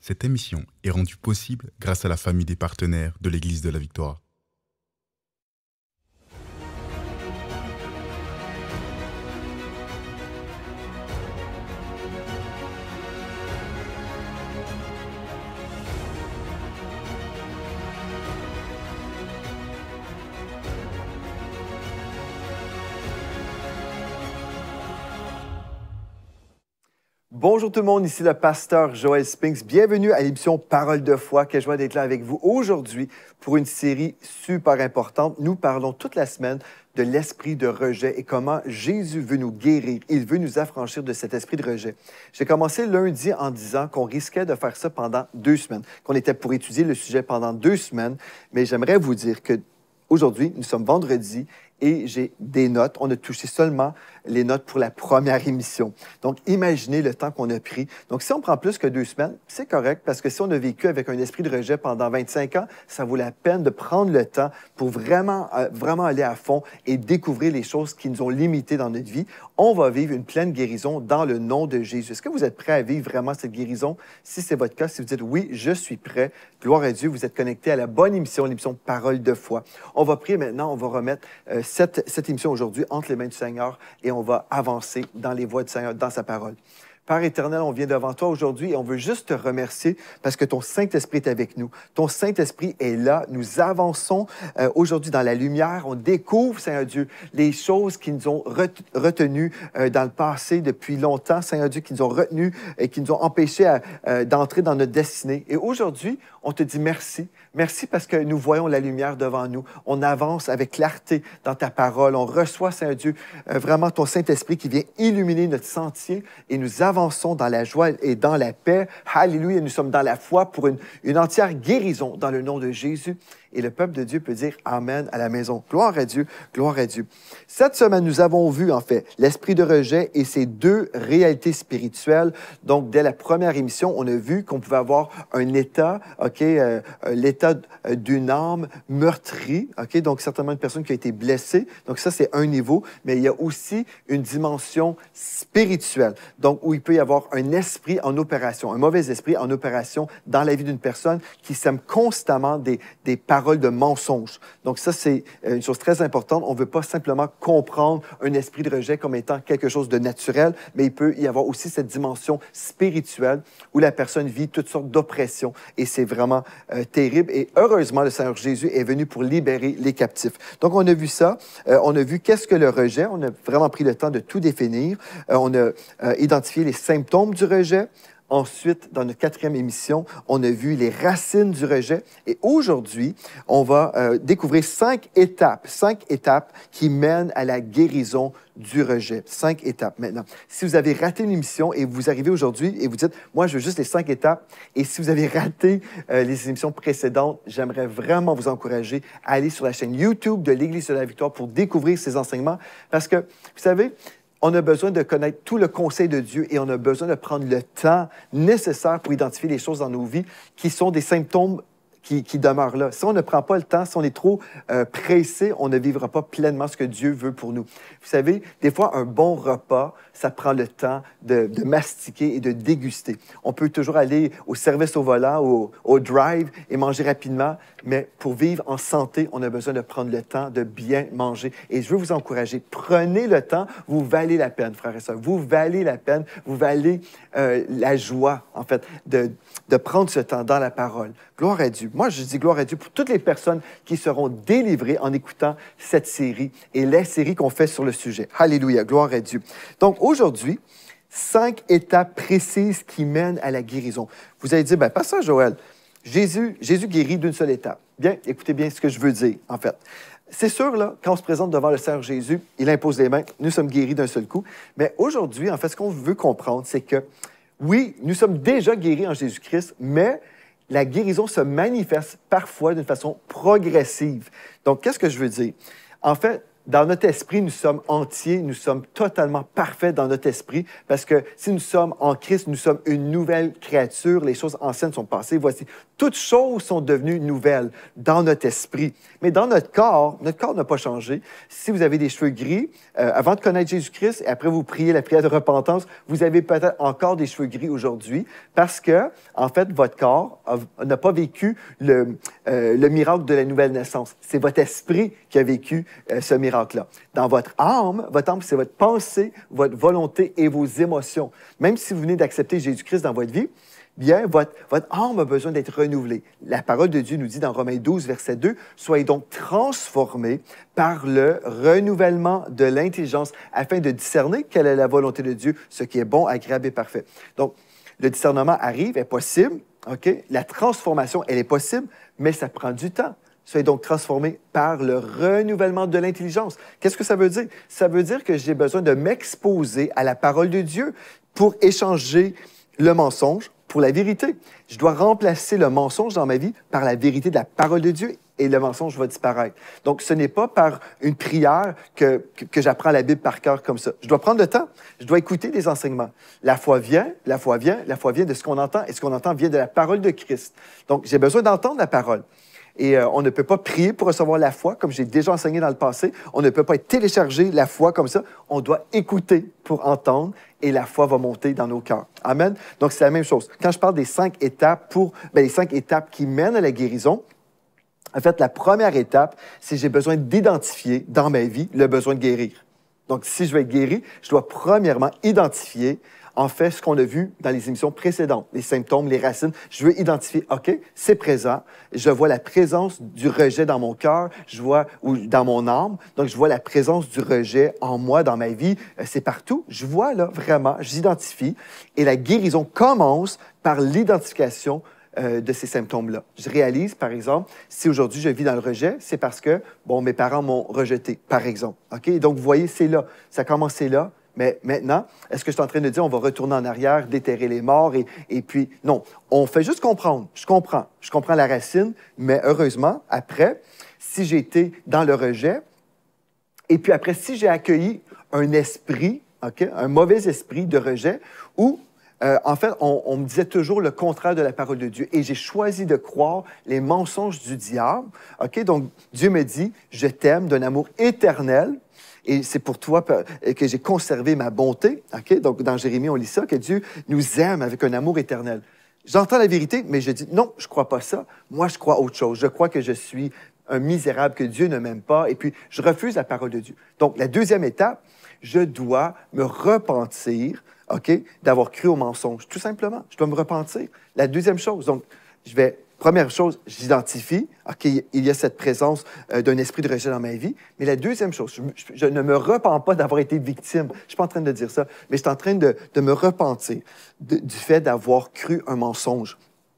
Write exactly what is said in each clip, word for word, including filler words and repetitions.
Cette émission est rendue possible grâce à la famille des partenaires de l'Église de la Victoire. Bonjour tout le monde, ici le pasteur Joël Spinks. Bienvenue à l'émission Parole de foi. Quelle joie d'être là avec vous aujourd'hui pour une série super importante. Nous parlons toute la semaine de l'esprit de rejet et comment Jésus veut nous guérir. Il veut nous affranchir de cet esprit de rejet. J'ai commencé lundi en disant qu'on risquait de faire ça pendant deux semaines, qu'on était pour étudier le sujet pendant deux semaines, mais j'aimerais vous dire que aujourd'hui, nous sommes vendredi et j'ai des notes. On a touché seulement les notes pour la première émission. Donc, imaginez le temps qu'on a pris. Donc, si on prend plus que deux semaines, c'est correct parce que si on a vécu avec un esprit de rejet pendant vingt-cinq ans, ça vaut la peine de prendre le temps pour vraiment, euh, vraiment aller à fond et découvrir les choses qui nous ont limités dans notre vie. On va vivre une pleine guérison dans le nom de Jésus. Est-ce que vous êtes prêts à vivre vraiment cette guérison? Si c'est votre cas, si vous dites oui, je suis prêt, gloire à Dieu, vous êtes connecté à la bonne émission, l'émission Parole de foi. On va prier maintenant, on va remettre euh, cette, cette émission aujourd'hui entre les mains du Seigneur et on va avancer dans les voies du Seigneur, dans sa parole. Père éternel, on vient devant toi aujourd'hui et on veut juste te remercier parce que ton Saint-Esprit est avec nous. Ton Saint-Esprit est là. Nous avançons euh, aujourd'hui dans la lumière. On découvre, Seigneur Dieu, les choses qui nous ont ret retenues euh, dans le passé depuis longtemps, Seigneur Dieu, qui nous ont retenus et qui nous ont empêchés euh, d'entrer dans notre destinée. Et aujourd'hui, on te dit merci. Merci parce que nous voyons la lumière devant nous. On avance avec clarté dans ta parole. On reçoit, Seigneur Dieu, euh, vraiment ton Saint-Esprit qui vient illuminer notre sentier et nous avançons Avançons dans la joie et dans la paix. Alléluia, nous sommes dans la foi pour une, une entière guérison dans le nom de Jésus. Et le peuple de Dieu peut dire Amen à la maison. Gloire à Dieu, gloire à Dieu. Cette semaine, nous avons vu, en fait, l'esprit de rejet et ses deux réalités spirituelles. Donc, dès la première émission, on a vu qu'on pouvait avoir un état, OK, euh, l'état d'une âme meurtrie, OK, donc certainement une personne qui a été blessée. Donc, ça, c'est un niveau. Mais il y a aussi une dimension spirituelle, donc où il peut y avoir un esprit en opération, un mauvais esprit en opération dans la vie d'une personne qui sème constamment des, des paroles de mensonges. Donc ça, c'est une chose très importante. On ne veut pas simplement comprendre un esprit de rejet comme étant quelque chose de naturel, mais il peut y avoir aussi cette dimension spirituelle où la personne vit toutes sortes d'oppressions et c'est vraiment euh, terrible. Et heureusement, le Seigneur Jésus est venu pour libérer les captifs. Donc, on a vu ça. Euh, on a vu qu'est-ce que le rejet. On a vraiment pris le temps de tout définir. Euh, on a euh, identifié les symptômes du rejet. Ensuite, dans notre quatrième émission, on a vu les racines du rejet. Et aujourd'hui, on va euh, découvrir cinq étapes, cinq étapes qui mènent à la guérison du rejet. Cinq étapes maintenant. Si vous avez raté une émission et vous arrivez aujourd'hui et vous dites, moi, je veux juste les cinq étapes. Et si vous avez raté euh, les émissions précédentes, j'aimerais vraiment vous encourager à aller sur la chaîne YouTube de l'Église de la Victoire pour découvrir ces enseignements. Parce que, vous savez, on a besoin de connaître tout le conseil de Dieu et on a besoin de prendre le temps nécessaire pour identifier les choses dans nos vies qui sont des symptômes qui, qui demeurent là. Si on ne prend pas le temps, si on est trop euh, pressé, on ne vivra pas pleinement ce que Dieu veut pour nous. Vous savez, des fois, un bon repas, ça prend le temps de, de mastiquer et de déguster. On peut toujours aller au service au volant, au, au drive et manger rapidement, mais pour vivre en santé, on a besoin de prendre le temps de bien manger. Et je veux vous encourager, prenez le temps, vous valez la peine, frères et sœurs, vous valez la peine, vous valez euh, la joie, en fait, de, de prendre ce temps dans la parole. Gloire à Dieu. Moi, je dis gloire à Dieu pour toutes les personnes qui seront délivrées en écoutant cette série et les séries qu'on fait sur le sujet. Alléluia, gloire à Dieu. Donc, aujourd'hui, cinq étapes précises qui mènent à la guérison. Vous allez dire, bien, pasteur Joël, Jésus, Jésus guérit d'une seule étape. Bien, écoutez bien ce que je veux dire, en fait. C'est sûr, là, quand on se présente devant le Seigneur Jésus, il impose les mains, nous sommes guéris d'un seul coup. Mais aujourd'hui, en fait, ce qu'on veut comprendre, c'est que, oui, nous sommes déjà guéris en Jésus-Christ, mais la guérison se manifeste parfois d'une façon progressive. Donc, qu'est-ce que je veux dire? En fait, Dans notre esprit, nous sommes entiers, nous sommes totalement parfaits dans notre esprit, parce que si nous sommes en Christ, nous sommes une nouvelle créature. Les choses anciennes sont passées. Voici, toutes choses sont devenues nouvelles dans notre esprit. Mais dans notre corps, notre corps n'a pas changé. Si vous avez des cheveux gris, euh, avant de connaître Jésus-Christ, et après vous priez la prière de repentance, vous avez peut-être encore des cheveux gris aujourd'hui, parce que, en fait, votre corps n'a pas vécu le, euh, le miracle de la nouvelle naissance. C'est votre esprit qui a vécu euh, ce miracle-là. Dans votre âme, votre âme, c'est votre pensée, votre volonté et vos émotions. Même si vous venez d'accepter Jésus-Christ dans votre vie, bien, votre, votre âme a besoin d'être renouvelée. La parole de Dieu nous dit dans Romains douze, verset deux, « Soyez donc transformés par le renouvellement de l'intelligence afin de discerner quelle est la volonté de Dieu, ce qui est bon, agréable et parfait. » Donc, le discernement arrive, est possible, OK? La transformation, elle est possible, mais ça prend du temps. Soyez donc transformés par le renouvellement de l'intelligence. Qu'est-ce que ça veut dire? Ça veut dire que j'ai besoin de m'exposer à la parole de Dieu pour échanger le mensonge pour la vérité. Je dois remplacer le mensonge dans ma vie par la vérité de la parole de Dieu et le mensonge va disparaître. Donc, ce n'est pas par une prière que, que, que j'apprends la Bible par cœur comme ça. Je dois prendre le temps. Je dois écouter des enseignements. La foi vient, la foi vient, la foi vient de ce qu'on entend et ce qu'on entend vient de la parole de Christ. Donc, j'ai besoin d'entendre la parole. Et euh, on ne peut pas prier pour recevoir la foi, comme j'ai déjà enseigné dans le passé. On ne peut pas télécharger la foi comme ça. On doit écouter pour entendre et la foi va monter dans nos cœurs. Amen. Donc, c'est la même chose. Quand je parle des cinq étapes pour, bien, les cinq étapes qui mènent à la guérison, en fait, la première étape, c'est que j'ai besoin d'identifier dans ma vie le besoin de guérir. Donc, si je veux être guéri, je dois premièrement identifier en fait, ce qu'on a vu dans les émissions précédentes, les symptômes, les racines, je veux identifier, OK, c'est présent, je vois la présence du rejet dans mon cœur, je vois, ou dans mon âme, donc je vois la présence du rejet en moi, dans ma vie, c'est partout. Je vois, là, vraiment, j'identifie, et la guérison commence par l'identification euh, de ces symptômes-là. Je réalise, par exemple, si aujourd'hui je vis dans le rejet, c'est parce que, bon, mes parents m'ont rejeté, par exemple, OK? Donc, vous voyez, c'est là, ça a commencé là. Mais maintenant, est-ce que je suis en train de dire on va retourner en arrière, déterrer les morts et, et puis... Non, on fait juste comprendre. Je comprends. Je comprends la racine, mais heureusement, après, si j'ai été dans le rejet, et puis après, si j'ai accueilli un esprit, okay, un mauvais esprit de rejet, où, euh, en fait, on, on me disait toujours le contraire de la parole de Dieu, et j'ai choisi de croire les mensonges du diable. Okay? Donc, Dieu me dit, je t'aime d'un amour éternel, et c'est pour toi que j'ai conservé ma bonté. Okay? Donc, dans Jérémie, on lit ça, que Dieu nous aime avec un amour éternel. J'entends la vérité, mais je dis, non, je ne crois pas ça. Moi, je crois autre chose. Je crois que je suis un misérable, que Dieu ne m'aime pas, et puis je refuse la parole de Dieu. Donc, la deuxième étape, je dois me repentir, OK, d'avoir cru au mensonge. Tout simplement, je dois me repentir. La deuxième chose, donc, je vais... Première chose, j'identifie qu'il y a cette présence euh, d'un esprit de rejet dans ma vie. Mais la deuxième chose, je, je, je ne me repens pas d'avoir été victime. Je ne suis pas en train de dire ça, mais je suis en train de, de me repentir de, du fait d'avoir cru un mensonge.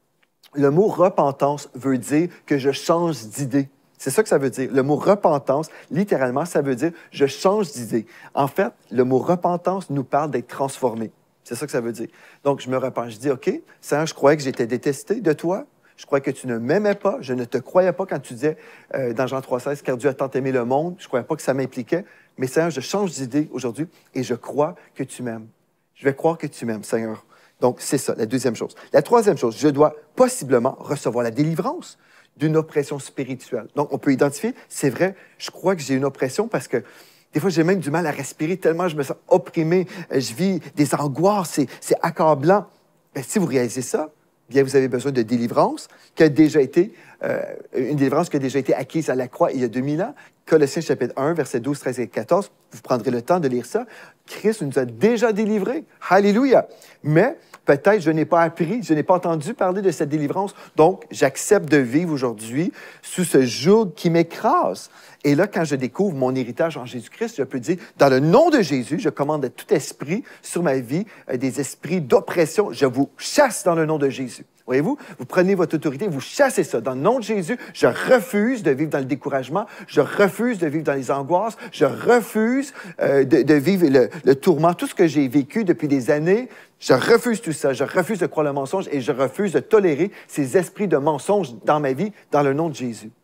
Le mot repentance veut dire que je change d'idée. C'est ça que ça veut dire. Le mot repentance, littéralement, ça veut dire je change d'idée. En fait, le mot repentance nous parle d'être transformé. C'est ça que ça veut dire. Donc, je me repens. Je dis, OK, Seigneur, je croyais que j'étais détesté de toi. Je croyais que tu ne m'aimais pas. Je ne te croyais pas quand tu disais euh, dans Jean trois seize, « Car Dieu a tant aimé le monde. » Je ne croyais pas que ça m'impliquait. Mais Seigneur, je change d'idée aujourd'hui et je crois que tu m'aimes. Je vais croire que tu m'aimes, Seigneur. Donc, c'est ça, la deuxième chose. La troisième chose, je dois possiblement recevoir la délivrance d'une oppression spirituelle. Donc, on peut identifier, c'est vrai, je crois que j'ai une oppression parce que des fois, j'ai même du mal à respirer tellement je me sens opprimé. Je vis des angoisses, c'est accablant. Bien, si vous réalisez ça, bien, vous avez besoin de délivrance qui a déjà été, euh, une délivrance qui a déjà été acquise à la croix il y a deux mille ans. Colossiens chapitre un, versets douze, treize et quatorze. Vous prendrez le temps de lire ça. Christ nous a déjà délivrés. Alléluia! Mais peut-être je n'ai pas appris, je n'ai pas entendu parler de cette délivrance. Donc, j'accepte de vivre aujourd'hui sous ce joug qui m'écrase. Et là, quand je découvre mon héritage en Jésus-Christ, je peux dire, dans le nom de Jésus, je commande à tout esprit sur ma vie, euh, des esprits d'oppression, je vous chasse dans le nom de Jésus. Voyez-vous, vous prenez votre autorité, vous chassez ça. Dans le nom de Jésus, je refuse de vivre dans le découragement, je refuse de vivre dans les angoisses, je refuse euh, de, de vivre le, le tourment, tout ce que j'ai vécu depuis des années. Je refuse tout ça, je refuse de croire le mensonge et je refuse de tolérer ces esprits de mensonge dans ma vie, dans le nom de Jésus.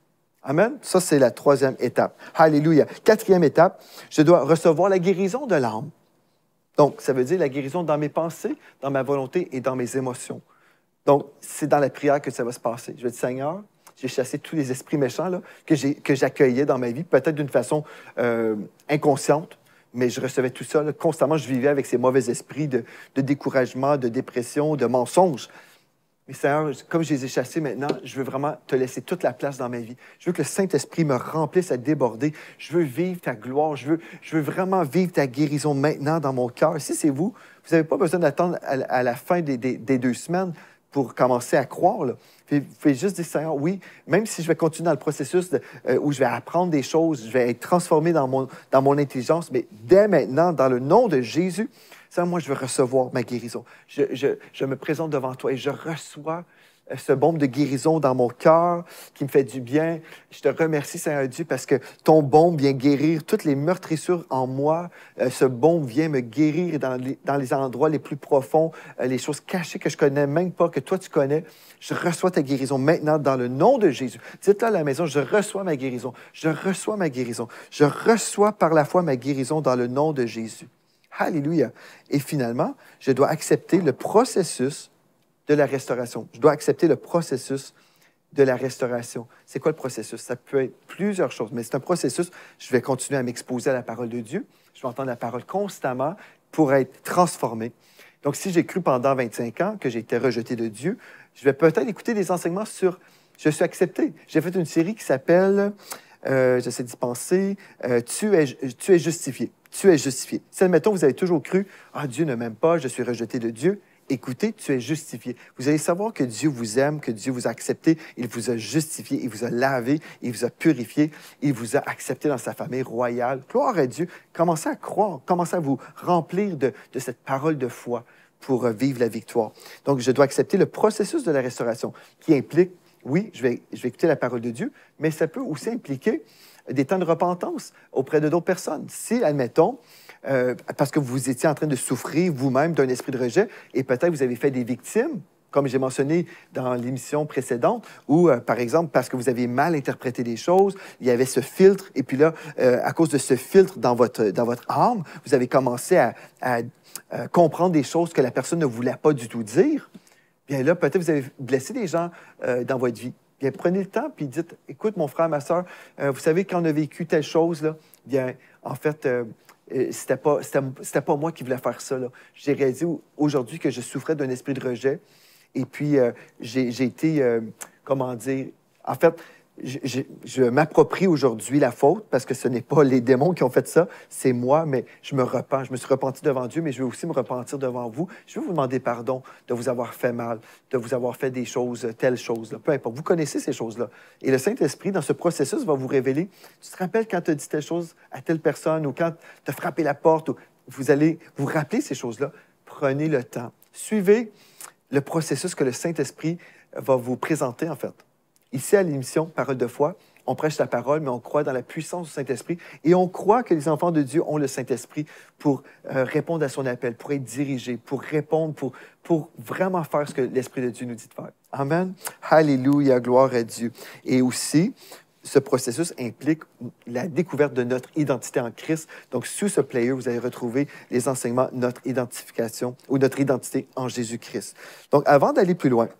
Amen. Ça, c'est la troisième étape. Alléluia. Quatrième étape, je dois recevoir la guérison de l'âme. Donc, ça veut dire la guérison dans mes pensées, dans ma volonté et dans mes émotions. Donc, c'est dans la prière que ça va se passer. Je vais dire, Seigneur, j'ai chassé tous les esprits méchants là, que j'accueillais dans ma vie, peut-être d'une façon euh, inconsciente, mais je recevais tout ça. Là, constamment, je vivais avec ces mauvais esprits de, de découragement, de dépression, de mensonges. Mais Seigneur, comme je les ai chassés maintenant, je veux vraiment te laisser toute la place dans ma vie. Je veux que le Saint-Esprit me remplisse à déborder. Je veux vivre ta gloire. Je veux, je veux vraiment vivre ta guérison maintenant dans mon cœur. Si c'est vous, vous n'avez pas besoin d'attendre à, à la fin des, des, des deux semaines pour commencer à croire. Là. Vous pouvez juste dire, Seigneur, oui, même si je vais continuer dans le processus de, euh, où je vais apprendre des choses, je vais être transformé dans mon, dans mon intelligence, mais dès maintenant, dans le nom de Jésus, Seigneur, moi, je veux recevoir ma guérison. Je, je, je me présente devant toi et je reçois ce baume de guérison dans mon cœur qui me fait du bien. Je te remercie, Seigneur Dieu, parce que ton baume vient guérir toutes les meurtrissures en moi. Euh, ce baume vient me guérir dans les, dans les endroits les plus profonds, euh, les choses cachées que je connais même pas, que toi tu connais. Je reçois ta guérison maintenant dans le nom de Jésus. Dites-le à la maison, je reçois ma guérison. Je reçois ma guérison. Je reçois par la foi ma guérison dans le nom de Jésus. Alléluia. Et finalement, je dois accepter le processus de la restauration. Je dois accepter le processus de la restauration. C'est quoi le processus? Ça peut être plusieurs choses, mais c'est un processus. Je vais continuer à m'exposer à la parole de Dieu. Je vais entendre la parole constamment pour être transformé. Donc, si j'ai cru pendant vingt-cinq ans que j'ai été rejeté de Dieu, je vais peut-être écouter des enseignements sur « Je suis accepté ». J'ai fait une série qui s'appelle, euh, j'essaie d'y penser, euh, tu, es, tu es justifié. Tu es justifié. Si, admettons, vous avez toujours cru « Ah, Dieu ne m'aime pas, je suis rejeté de Dieu », écoutez, tu es justifié. Vous allez savoir que Dieu vous aime, que Dieu vous a accepté, il vous a justifié, il vous a lavé, il vous a purifié, il vous a accepté dans sa famille royale. Gloire à Dieu. Commencez à croire, commencez à vous remplir de, de cette parole de foi pour vivre la victoire. Donc, je dois accepter le processus de la restauration qui implique, oui, je vais, je vais écouter la parole de Dieu, mais ça peut aussi impliquer des temps de repentance auprès de d'autres personnes. Si, admettons, euh, parce que vous étiez en train de souffrir vous-même d'un esprit de rejet et peut-être vous avez fait des victimes, comme j'ai mentionné dans l'émission précédente, ou, euh, par exemple, parce que vous avez mal interprété des choses, il y avait ce filtre, et puis là, euh, à cause de ce filtre dans votre, dans votre âme, vous avez commencé à, à, à comprendre des choses que la personne ne voulait pas du tout dire. Bien là, peut-être vous avez blessé des gens euh, dans votre vie. Bien, prenez le temps, puis dites, écoute, mon frère, ma soeur, euh, vous savez, quand on a vécu telle chose, là, bien, en fait, euh, euh, c'était pas, c'était, c'était pas moi qui voulais faire ça, là. J'ai réalisé aujourd'hui que je souffrais d'un esprit de rejet, et puis euh, j'ai, j'ai été, euh, comment dire, en fait, je, je, je m'approprie aujourd'hui la faute, parce que ce n'est pas les démons qui ont fait ça, c'est moi, mais je me repens. Je me suis repenti devant Dieu, mais je veux aussi me repentir devant vous. Je veux vous demander pardon de vous avoir fait mal, de vous avoir fait des choses, telles choses, là. Peu importe. Vous connaissez ces choses-là. Et le Saint-Esprit, dans ce processus, va vous révéler. Tu te rappelles quand tu as dit telle chose à telle personne, ou quand tu as frappé la porte, ou vous allez vous rappeler ces choses-là. Prenez le temps. Suivez le processus que le Saint-Esprit va vous présenter, en fait. Ici, à l'émission Parole de foi, on prêche la parole, mais on croit dans la puissance du Saint-Esprit et on croit que les enfants de Dieu ont le Saint-Esprit pour euh, répondre à son appel, pour être dirigés, pour répondre, pour, pour vraiment faire ce que l'Esprit de Dieu nous dit de faire. Amen. Alléluia, gloire à Dieu. Et aussi, ce processus implique la découverte de notre identité en Christ. Donc, sous ce player, vous allez retrouver les enseignements, notre identification ou notre identité en Jésus-Christ. Donc, avant d'aller plus loin,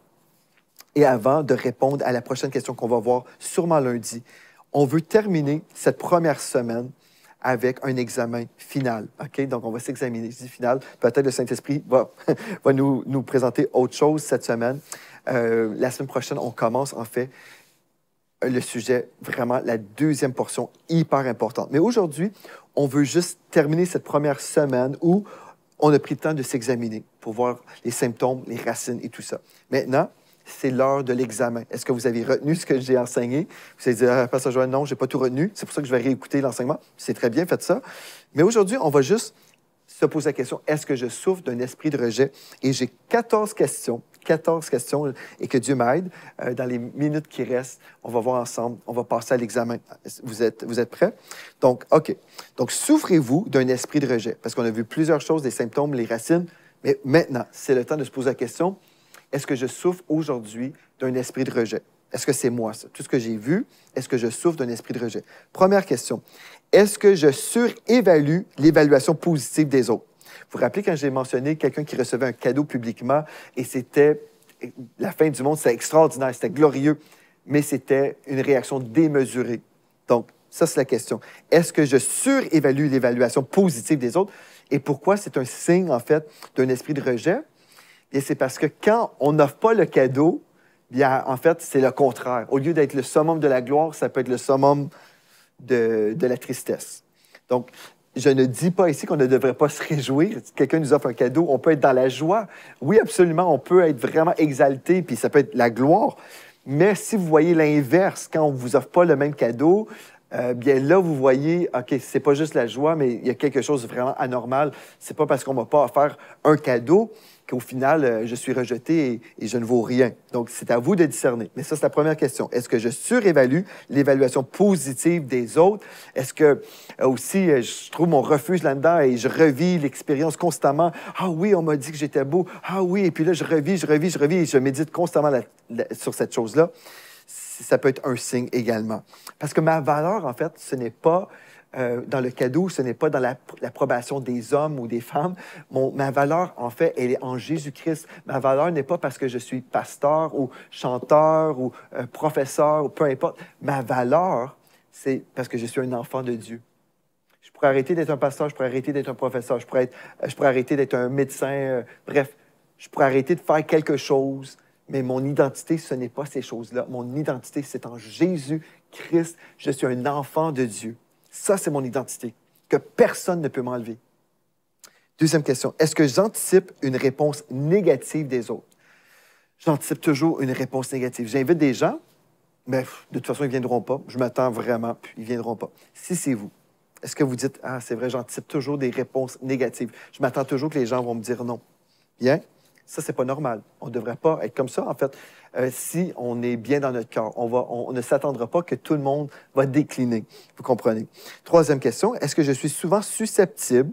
et avant de répondre à la prochaine question qu'on va voir sûrement lundi, on veut terminer cette première semaine avec un examen final. OK? Donc, on va s'examiner. Je dis final. Peut-être le Saint-Esprit va, va nous, nous présenter autre chose cette semaine. Euh, la semaine prochaine, on commence en fait le sujet, vraiment la deuxième portion hyper importante. Mais aujourd'hui, on veut juste terminer cette première semaine où on a pris le temps de s'examiner pour voir les symptômes, les racines et tout ça. Maintenant, c'est l'heure de l'examen. Est-ce que vous avez retenu ce que j'ai enseigné? Vous allez dire, ah, Pasteur Joël, non, je n'ai pas tout retenu. C'est pour ça que je vais réécouter l'enseignement. C'est très bien, faites ça. Mais aujourd'hui, on va juste se poser la question, est-ce que je souffre d'un esprit de rejet? Et j'ai quatorze questions, quatorze questions, et que Dieu m'aide. Euh, dans les minutes qui restent, on va voir ensemble, on va passer à l'examen. Vous êtes, vous êtes prêts? Donc, OK. Donc, souffrez-vous d'un esprit de rejet? Parce qu'on a vu plusieurs choses, des symptômes, les racines. Mais maintenant, c'est le temps de se poser la question, est-ce que je souffre aujourd'hui d'un esprit de rejet? Est-ce que c'est moi, ça? Tout ce que j'ai vu, est-ce que je souffre d'un esprit de rejet? Première question. Est-ce que je surévalue l'évaluation positive des autres? Vous vous rappelez quand j'ai mentionné quelqu'un qui recevait un cadeau publiquement et c'était la fin du monde, c'était extraordinaire, c'était glorieux, mais c'était une réaction démesurée. Donc, ça, c'est la question. Est-ce que je surévalue l'évaluation positive des autres? Et pourquoi c'est un signe, en fait, d'un esprit de rejet? Et c'est parce que quand on n'offre pas le cadeau, bien, en fait, c'est le contraire. Au lieu d'être le summum de la gloire, ça peut être le summum de, de la tristesse. Donc, je ne dis pas ici qu'on ne devrait pas se réjouir. Si quelqu'un nous offre un cadeau, on peut être dans la joie. Oui, absolument, on peut être vraiment exalté, puis ça peut être la gloire. Mais si vous voyez l'inverse, quand on ne vous offre pas le même cadeau, euh, bien là, vous voyez, OK, c'est pas juste la joie, mais il y a quelque chose de vraiment anormal. C'est pas parce qu'on ne m'a pas offert un cadeau qu'au final, euh, je suis rejeté et, et je ne vaux rien. Donc, c'est à vous de discerner. Mais ça, c'est la première question. Est-ce que je surévalue l'évaluation positive des autres? Est-ce que euh, aussi, euh, je trouve mon refuge là-dedans et je revis l'expérience constamment? Ah oui, on m'a dit que j'étais beau. Ah oui, et puis là, je revis, je revis, je revis et je médite constamment la, la, sur cette chose-là. Ça peut être un signe également. Parce que ma valeur, en fait, ce n'est pas euh, dans le cadeau, ce n'est pas dans l'approbation des hommes ou des femmes. Mon, ma valeur, en fait, elle est en Jésus-Christ. Ma valeur n'est pas parce que je suis pasteur ou chanteur ou euh, professeur ou peu importe. Ma valeur, c'est parce que je suis un enfant de Dieu. Je pourrais arrêter d'être un pasteur, je pourrais arrêter d'être un professeur, je pourrais, être, je pourrais arrêter d'être un médecin. Euh, bref, je pourrais arrêter de faire quelque chose. Mais mon identité, ce n'est pas ces choses-là. Mon identité, c'est en Jésus-Christ. Je suis un enfant de Dieu. Ça, c'est mon identité, que personne ne peut m'enlever. Deuxième question. Est-ce que j'anticipe une réponse négative des autres? J'anticipe toujours une réponse négative. J'invite des gens, mais de toute façon, ils ne viendront pas. Je m'attends vraiment, puis ils ne viendront pas. Si c'est vous, est-ce que vous dites, ah, c'est vrai, j'anticipe toujours des réponses négatives. Je m'attends toujours que les gens vont me dire non. Bien? Ça, c'est pas normal. On ne devrait pas être comme ça, en fait. Euh, si on est bien dans notre cœur, on, va, on, on ne s'attendra pas que tout le monde va décliner. Vous comprenez? Troisième question, est-ce que je suis souvent susceptible,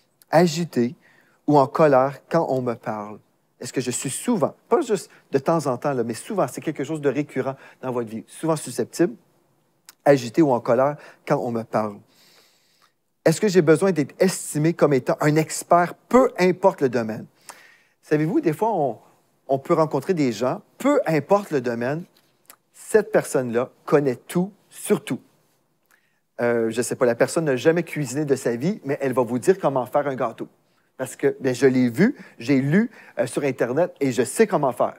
agité ou en colère quand on me parle? Est-ce que je suis souvent, pas juste de temps en temps, là, mais souvent, c'est quelque chose de récurrent dans votre vie, souvent susceptible, agité ou en colère quand on me parle? Est-ce que j'ai besoin d'être estimé comme étant un expert, peu importe le domaine? Savez-vous, des fois, on, on peut rencontrer des gens, peu importe le domaine, cette personne-là connaît tout sur tout. Euh, je ne sais pas, la personne n'a jamais cuisiné de sa vie, mais elle va vous dire comment faire un gâteau. Parce que bien, je l'ai vu, j'ai lu euh, sur Internet et je sais comment faire.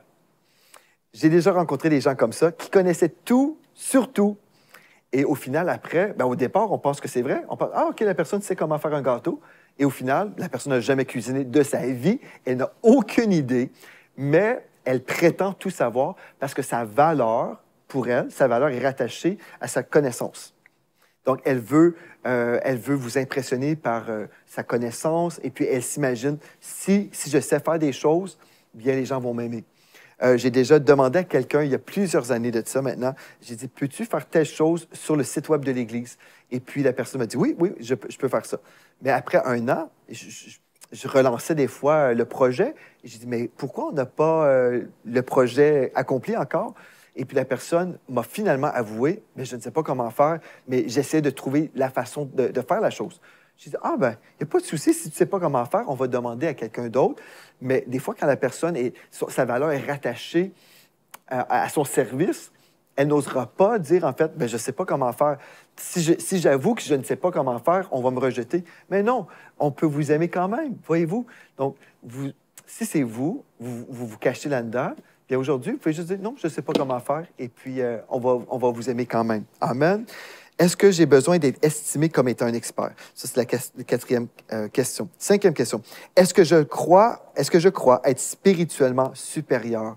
J'ai déjà rencontré des gens comme ça qui connaissaient tout sur tout. Et au final, après, bien, au départ, on pense que c'est vrai. On pense, ah, OK, la personne sait comment faire un gâteau. Et au final, la personne n'a jamais cuisiné de sa vie. Elle n'a aucune idée, mais elle prétend tout savoir parce que sa valeur, pour elle, sa valeur est rattachée à sa connaissance. Donc, elle veut, euh, elle veut vous impressionner par euh, sa connaissance et puis elle s'imagine, si, si je sais faire des choses, bien, les gens vont m'aimer. Euh, j'ai déjà demandé à quelqu'un, il y a plusieurs années de ça maintenant, j'ai dit, peux-tu faire telle chose sur le site web de l'Église? Et puis la personne m'a dit, oui, oui, je, je peux faire ça. Mais après un an, je, je, je relançais des fois le projet. Et j'ai dit, mais pourquoi on n'a pas euh, le projet accompli encore? Et puis la personne m'a finalement avoué, mais je ne sais pas comment faire, mais j'essaie de trouver la façon de, de faire la chose. J'ai dit, ah ben, il n'y a pas de souci, si tu ne sais pas comment faire, on va demander à quelqu'un d'autre. Mais des fois, quand la personne, est, sa valeur est rattachée à, à son service, elle n'osera pas dire, en fait, ben, je ne sais pas comment faire. Si, je, si j'avoue que je ne sais pas comment faire, on va me rejeter. Mais non, on peut vous aimer quand même, voyez-vous. Donc, vous, si c'est vous, vous, vous vous cachez là-dedans, bien aujourd'hui, vous pouvez juste dire, non, je ne sais pas comment faire, et puis euh, on, va, on va vous aimer quand même. Amen. Est-ce que j'ai besoin d'être estimé comme étant un expert? Ça, c'est la quatrième euh, question. Cinquième question. Est-ce que je crois, est-ce que je crois être spirituellement supérieur?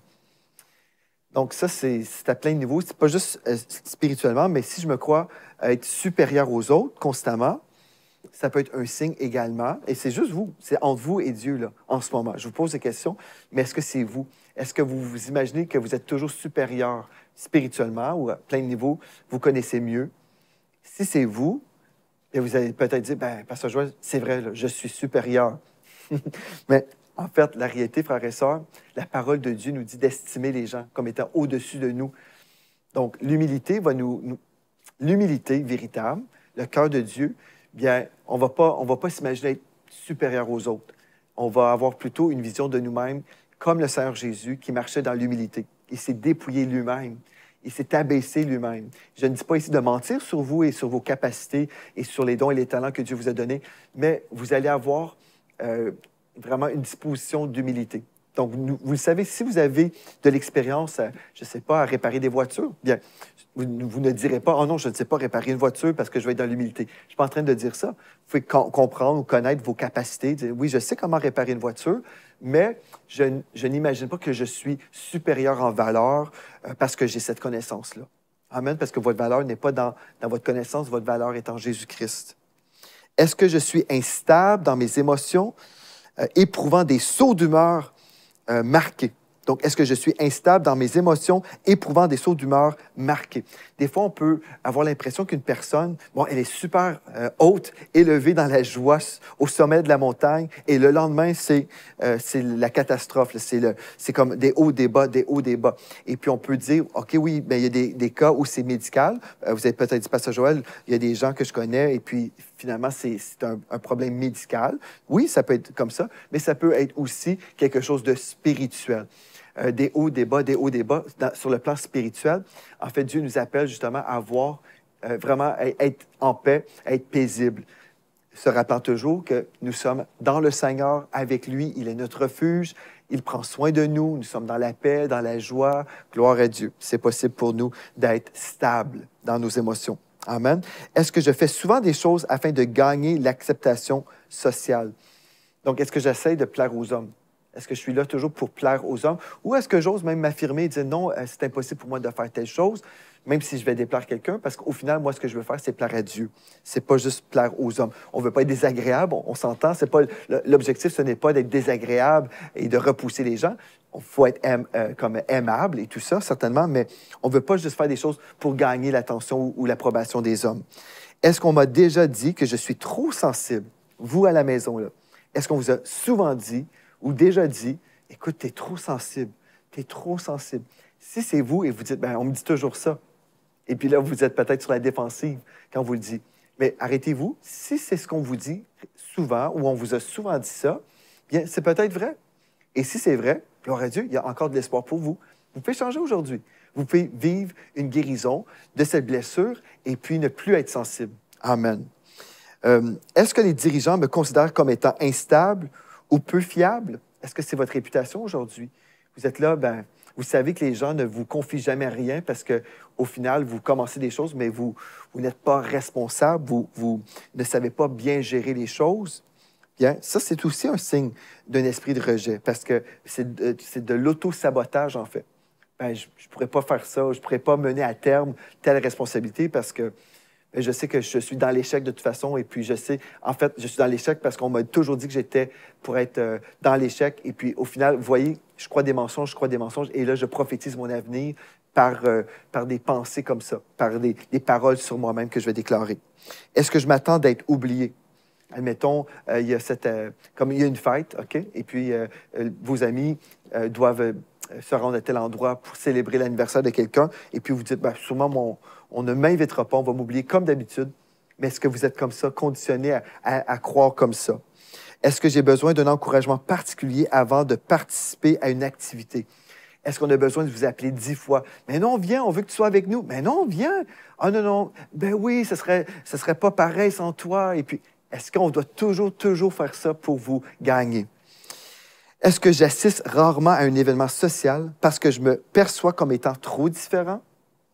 Donc, ça, c'est à plein de niveaux. C'est pas juste euh, spirituellement, mais si je me crois être supérieur aux autres constamment, ça peut être un signe également. Et c'est juste vous. C'est entre vous et Dieu, là, en ce moment. Je vous pose des questions, mais est-ce que c'est vous? Est-ce que vous vous imaginez que vous êtes toujours supérieur spirituellement ou à plein de niveaux? Vous connaissez mieux. Si c'est vous, et vous allez peut-être dire, ben, Pasteur Joël, c'est vrai, là, je suis supérieur. Mais en fait, la réalité, frères et sœurs, la parole de Dieu nous dit d'estimer les gens comme étant au-dessus de nous. Donc, l'humilité va nous... nous l'humilité véritable, le cœur de Dieu, bien, on va pas, on va pas s'imaginer être supérieur aux autres. On va avoir plutôt une vision de nous-mêmes comme le Seigneur Jésus qui marchait dans l'humilité. Il s'est dépouillé lui-même. Il s'est abaissé lui-même. Je ne dis pas ici de mentir sur vous et sur vos capacités et sur les dons et les talents que Dieu vous a donnés, mais vous allez avoir euh, vraiment une disposition d'humilité. Donc, vous, vous le savez, si vous avez de l'expérience, à, je ne sais pas, à réparer des voitures, bien, vous, vous ne direz pas « Oh non, je ne sais pas réparer une voiture parce que je vais être dans l'humilité. » Je ne suis pas en train de dire ça. Vous pouvez com comprendre ou connaître vos capacités, dire « Oui, je sais comment réparer une voiture, mais je, je n'imagine pas que je suis supérieur en valeur euh, parce que j'ai cette connaissance-là. » Amen, parce que votre valeur n'est pas dans, dans votre connaissance, votre valeur est en Jésus-Christ. Est-ce que je suis instable dans mes émotions, euh, éprouvant des sauts d'humeur euh, marqués? Donc, est-ce que je suis instable dans mes émotions, éprouvant des sauts d'humeur marqués? Des fois, on peut avoir l'impression qu'une personne, bon, elle est super euh, haute, élevée dans la joie, au sommet de la montagne, et le lendemain, c'est euh, la catastrophe. C'est comme des hauts, des bas, des hauts, des bas. Et puis, on peut dire, OK, oui, bien, il y a des, des cas où c'est médical. Euh, vous avez peut-être dit, Pasteur Joël, il y a des gens que je connais, et puis, finalement, c'est un, un problème médical. Oui, ça peut être comme ça, mais ça peut être aussi quelque chose de spirituel. Euh, des hauts, des bas, des hauts, des bas, dans, sur le plan spirituel. En fait, Dieu nous appelle justement à avoir, euh, vraiment, à être en paix, à être paisible. Se rappelant toujours que nous sommes dans le Seigneur, avec lui, il est notre refuge, il prend soin de nous, nous sommes dans la paix, dans la joie. Gloire à Dieu. C'est possible pour nous d'être stables dans nos émotions. Amen. Est-ce que je fais souvent des choses afin de gagner l'acceptation sociale? Donc, est-ce que j'essaie de plaire aux hommes? Est-ce que je suis là toujours pour plaire aux hommes? Ou est-ce que j'ose même m'affirmer et dire non, c'est impossible pour moi de faire telle chose, même si je vais déplaire quelqu'un, parce qu'au final, moi, ce que je veux faire, c'est plaire à Dieu. C'est pas juste plaire aux hommes. On veut pas être désagréable, on, on s'entend. C'est pas l'objectif, ce n'est pas d'être désagréable et de repousser les gens. Il faut être aim, euh, comme aimable et tout ça, certainement, mais on veut pas juste faire des choses pour gagner l'attention ou, ou l'approbation des hommes. Est-ce qu'on m'a déjà dit que je suis trop sensible? Vous, à la maison, là. Est-ce qu'on vous a souvent dit ou déjà dit, écoute, tu es trop sensible, tu es trop sensible. Si c'est vous et vous dites, ben on me dit toujours ça, et puis là, vous êtes peut-être sur la défensive quand vous le dites, mais arrêtez-vous, si c'est ce qu'on vous dit souvent ou on vous a souvent dit ça, bien, c'est peut-être vrai. Et si c'est vrai, gloire à Dieu, il y a encore de l'espoir pour vous. Vous pouvez changer aujourd'hui. Vous pouvez vivre une guérison de cette blessure et puis ne plus être sensible. Amen. Euh, Est-ce que les dirigeants me considèrent comme étant instable ou peu fiable? Est-ce que c'est votre réputation aujourd'hui? Vous êtes là, ben, vous savez que les gens ne vous confient jamais rien parce qu'au final, vous commencez des choses, mais vous, vous n'êtes pas responsable, vous, vous ne savez pas bien gérer les choses. Bien, ça, c'est aussi un signe d'un esprit de rejet parce que c'est de, de l'auto-sabotage, en fait. Ben, je ne pourrais pas faire ça, je ne pourrais pas mener à terme telle responsabilité parce que je sais que je suis dans l'échec de toute façon et puis je sais, en fait, je suis dans l'échec parce qu'on m'a toujours dit que j'étais pour être euh, dans l'échec et puis au final, vous voyez, je crois des mensonges, je crois des mensonges et là, je prophétise mon avenir par, euh, par des pensées comme ça, par des, des paroles sur moi-même que je vais déclarer. Est-ce que je m'attends d'être oublié? Admettons, euh, il y a cette, euh, comme il y a une fête, OK? Et puis euh, euh, vos amis euh, doivent euh, se rendre à tel endroit pour célébrer l'anniversaire de quelqu'un et puis vous dites, ben, sûrement mon on ne m'invitera pas, on va m'oublier comme d'habitude. Mais est-ce que vous êtes comme ça, conditionné à, à, à croire comme ça? Est-ce que j'ai besoin d'un encouragement particulier avant de participer à une activité? Est-ce qu'on a besoin de vous appeler dix fois? Mais non, viens, on veut que tu sois avec nous. Mais non, viens. Ah non, non, ben oui, ce serait, ce serait pas pareil sans toi. Et puis, est-ce qu'on doit toujours, toujours faire ça pour vous gagner? Est-ce que j'assiste rarement à un événement social parce que je me perçois comme étant trop différent?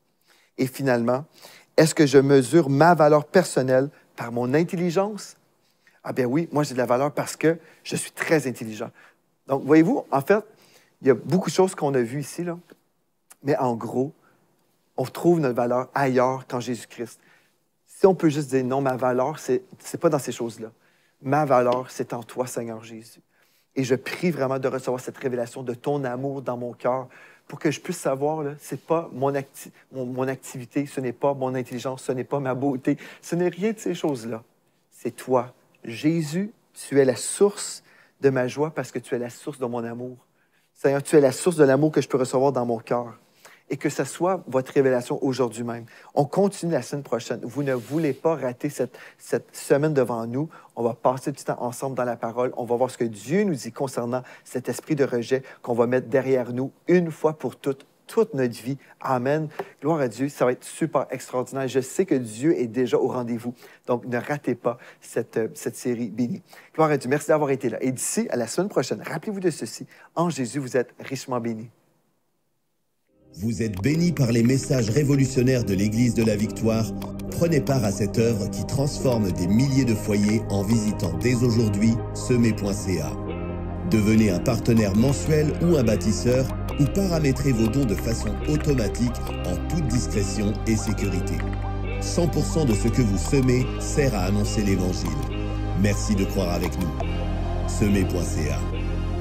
Et finalement, est-ce que je mesure ma valeur personnelle par mon intelligence? Ah bien oui, moi j'ai de la valeur parce que je suis très intelligent. Donc, voyez-vous, en fait, il y a beaucoup de choses qu'on a vues ici, là, mais en gros, on trouve notre valeur ailleurs qu'en Jésus-Christ. Si on peut juste dire non, ma valeur, ce n'est pas dans ces choses-là. Ma valeur, c'est en toi, Seigneur Jésus. Et je prie vraiment de recevoir cette révélation de ton amour dans mon cœur, pour que je puisse savoir, ce n'est pas mon, acti mon, mon activité, ce n'est pas mon intelligence, ce n'est pas ma beauté, ce n'est rien de ces choses-là. C'est toi. Jésus, tu es la source de ma joie parce que tu es la source de mon amour. Seigneur, tu es la source de l'amour que je peux recevoir dans mon cœur. et que ce soit votre révélation aujourd'hui même. On continue la semaine prochaine. Vous ne voulez pas rater cette, cette semaine devant nous. On va passer du temps ensemble dans la parole. On va voir ce que Dieu nous dit concernant cet esprit de rejet qu'on va mettre derrière nous une fois pour toutes, toute notre vie. Amen. Gloire à Dieu. Ça va être super extraordinaire. Je sais que Dieu est déjà au rendez-vous. Donc, ne ratez pas cette, cette série bénie. Gloire à Dieu. Merci d'avoir été là. Et d'ici à la semaine prochaine, rappelez-vous de ceci. En Jésus, vous êtes richement bénis. Vous êtes bénis par les messages révolutionnaires de l'Église de la Victoire. Prenez part à cette œuvre qui transforme des milliers de foyers en visitant dès aujourd'hui semer point c a. Devenez un partenaire mensuel ou un bâtisseur ou paramétrez vos dons de façon automatique en toute discrétion et sécurité. cent pour cent de ce que vous semez sert à annoncer l'Évangile. Merci de croire avec nous. semer point c a